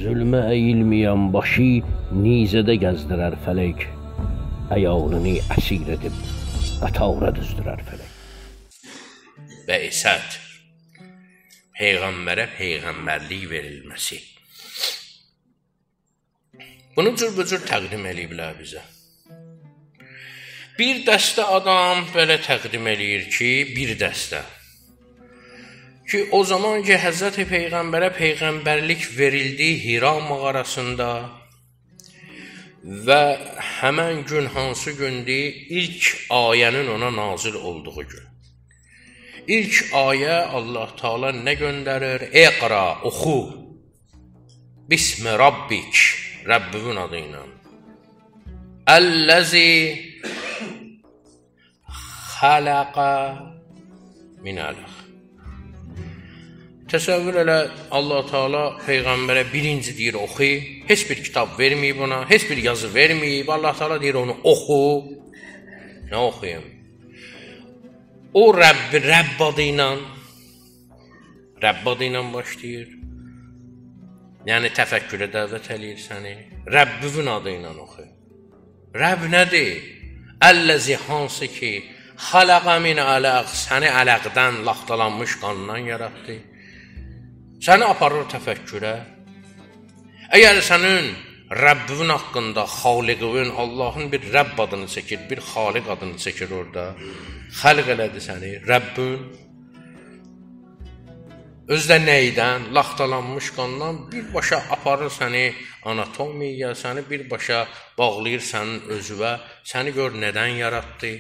Zülmə əyilməyən başı nizədə gəzdirər fələk. Əyalını əsir edib qatavra düzdürər fələk. Bə'sət, Peyğəmbərə peyğəmbərlik verilməsi. Bunu cürbücür təqdim eləyiblər bizə. Bir dəstə adam belə təqdim eləyir ki, bir dəstə. Ki o zaman ki Həzrəti Peyğəmbərə peyğəmbərlik verildi Hira mağarasında və həmən gün hansı gündür? İlk ayənin ona nazil olduğu gün. İlk ayə Allah Taala nə göndərir? Iqra, oxu. Bismi Rabbik, Rəbbinin adı ilə. Əlləzi xələqə min ələq. Təsəvvür elə Allah Taala peyğəmbərə birinci deyir oxu, heç bir kitab verməyib ona, heç bir yazı verməyib. Allah Taala deyir onu oxu. Nə oxuyum? O Rəbb adı ilə başlayır. Yəni təfəkkürə dəvət eləyir səni. Rəbbinin adı ilə oxu. Rəbb nədir? Əlləzi hansı ki xələqə min ələq, səni ələqdən, laxtalanmış qandan yaratdı. Səni aparır təfəkkürə. Əgər sənin Rəbbin haqqında, Xaliqin, Allahın bir Rəbb adını çəkir, bir Xaliq adını çəkir orada. Xəlq elədi səni, Rəbbin. Özdə nəydən? Laxtalanmış qandan birbaşa aparır səni anatomiyaya, səni birbaşa bağlayır sənin özüvə, səni gör nədən yaratdı.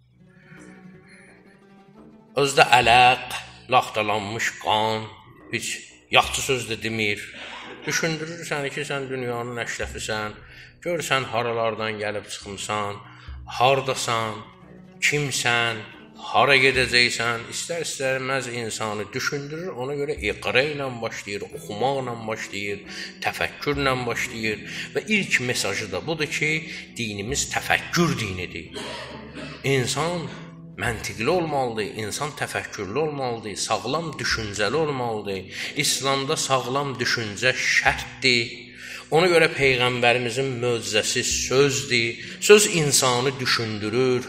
Özdə ələq, laxtalanmış qan, heç yaxşı söz də demir. Düşündürür səni ki, sən dünyanın əşrəfisən, gör sən haralardan gəlib çıxmısan, hardasan, kimsən, hara gedəcəksən, istər-istərməz insanı düşündürür, ona görə iqra ilə başlayır, oxumaqla başlayır, təfəkkürlə başlayır və ilk mesajı da budur ki, dinimiz təfəkkür dinidir. İnsan məntiqli olmalıdır, insan təfəkkürlü olmalıdır, sağlam düşüncəli olmalıdır. İslamda sağlam düşüncə şərtdir. Ona görə Peyğəmbərimizin möcüzəsi sözdür. Söz insanı düşündürür.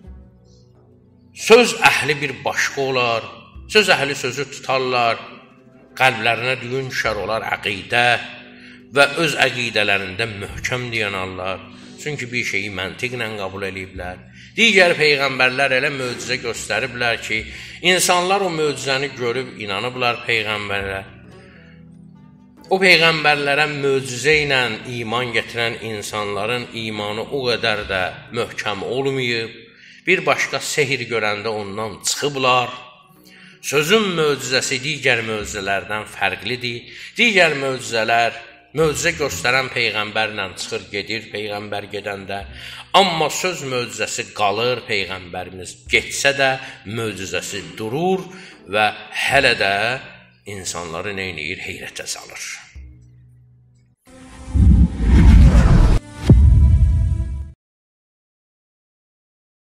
Söz əhli bir başqa olar. Söz əhli sözü tutarlar. Qəlblərinə düyün düşər olar əqidə və öz əqidələrində möhkəm dayanarlar. Çünki bir şeyi məntiqlə qəbul ediblər. Digər peyğəmbərlər elə möcüzə göstəriblər ki, insanlar o möcüzəni görüb inanıblar peyğəmbərlərə. O peyğəmbərlərə möcüzə ilə iman gətirən insanların imanı o qədər də möhkəm olmayıb. Bir başqa sehir görəndə ondan çıxıblar. Sözün möcüzəsi digər möcüzələrdən fərqlidir. Digər möcüzələr möcüzə göstərən peyğəmbərlə çıxır, gedir peyğəmbər gedəndə. Amma söz möcüzəsi qalır, peyğəmbərimiz getsə də möcüzəsi durur və hələ də insanları neyniyir? Heyrətə salır.